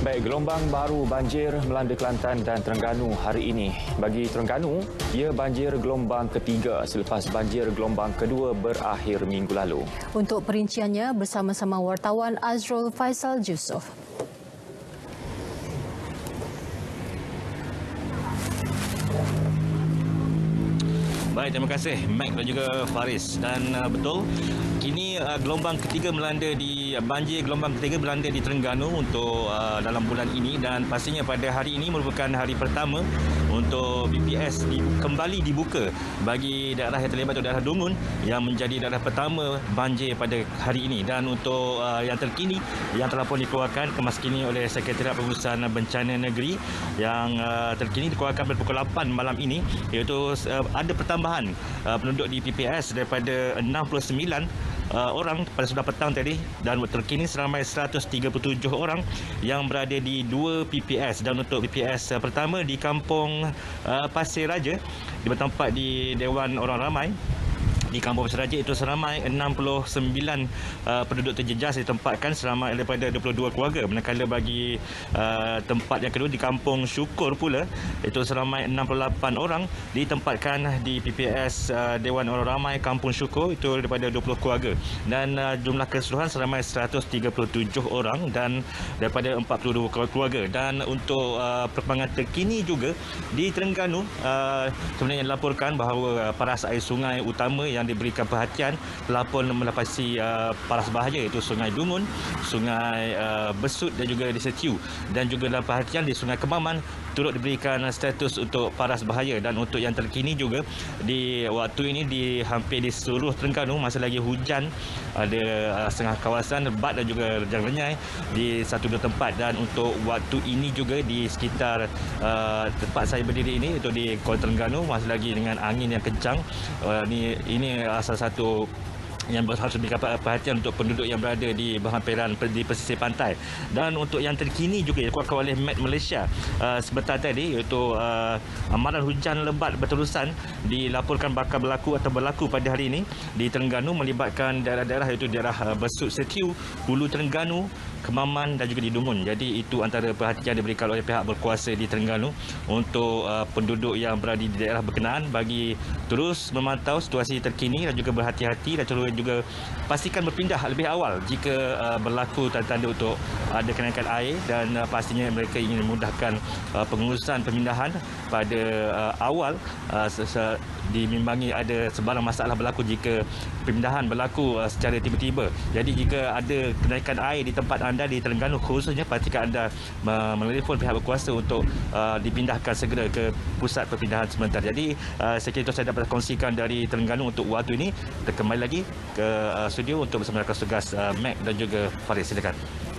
Baik, gelombang baru banjir melanda Kelantan dan Terengganu hari ini. Bagi Terengganu, ia banjir gelombang ketiga selepas banjir gelombang kedua berakhir minggu lalu. Untuk perinciannya, bersama-sama wartawan Azrul Faisal Jusuf. Baik, terima kasih Mac dan juga Faris. Dan betul, kini gelombang ketiga melanda di gelombang ketiga melanda di Terengganu untuk dalam bulan ini, dan pastinya pada hari ini merupakan hari pertama untuk BPS kembali dibuka bagi daerah yang terlibat atau daerah Dungun yang menjadi daerah pertama banjir pada hari ini. Dan untuk yang terkini yang telah pun dikeluarkan kemaskini oleh Sekretariat Pengurusan Bencana Negeri yang terkini dikeluarkan pada pukul 8 malam ini, iaitu ada pertambahan penduduk di PPS daripada 69 orang pada sudah petang tadi, dan terkini seramai 137 orang yang berada di 2 PPS. Dan untuk PPS pertama di Kampung Pasir Raja bertempat di Dewan Orang Ramai di Kampung Pasir Raja, itu seramai 69 penduduk terjejas ditempatkan seramai daripada 22 keluarga. Manakala bagi tempat yang kedua di Kampung Syukur pula, itu seramai 68 orang ditempatkan di PPS Dewan Orang Ramai Kampung Syukur, itu daripada 20 keluarga. Dan jumlah keseluruhan seramai 137 orang dan daripada 42 keluarga. Dan untuk perkembangan terkini juga di Terengganu, sebenarnya dilaporkan bahawa paras air sungai utama yang diberikan perhatian telah pun melepasi paras bahaya, iaitu Sungai Dungun, Sungai Besut dan juga di Setiu. Dan juga dalam perhatian di Sungai Kemaman turut diberikan status untuk paras bahaya. Dan untuk yang terkini juga di waktu ini hampir di seluruh Terengganu masih lagi hujan, ada setengah kawasan lebat dan juga rejang renyai di satu dua tempat. Dan untuk waktu ini juga di sekitar tempat saya berdiri ini, itu di Kuala Terengganu, masih lagi dengan angin yang kencang. Ini salah satu yang harus diberikan perhatian untuk penduduk yang berada di berhampiran di pesisir pantai. Dan untuk yang terkini juga dikeluarkan oleh Met Malaysia sebentar tadi, iaitu amaran hujan lebat berterusan dilaporkan bakal berlaku pada hari ini di Terengganu, melibatkan daerah-daerah iaitu daerah Besut, Setiu, Hulu Terengganu, Kemaman dan juga di Dungun. Jadi itu antara perhatian diberikan oleh pihak berkuasa di Terengganu untuk penduduk yang berada di daerah berkenaan, bagi terus memantau situasi terkini dan juga berhati-hati, dan juga pastikan berpindah lebih awal jika berlaku tanda-tanda untuk ada kenaikan air. Dan pastinya mereka ingin memudahkan pengurusan pemindahan pada awal, dimimbangi ada sebarang masalah berlaku jika pemindahan berlaku secara tiba-tiba. Jadi jika ada kenaikan air di tempat anda di Terengganu khususnya, pastikan anda menelefon pihak berkuasa untuk dipindahkan segera ke pusat perpindahan sementara. Jadi sekiranya itu saya dapat kongsikan dari Terengganu untuk waktu ini. Kita kembali lagi ke studio untuk bersama rakan tugas Mac dan juga Faris. Silakan.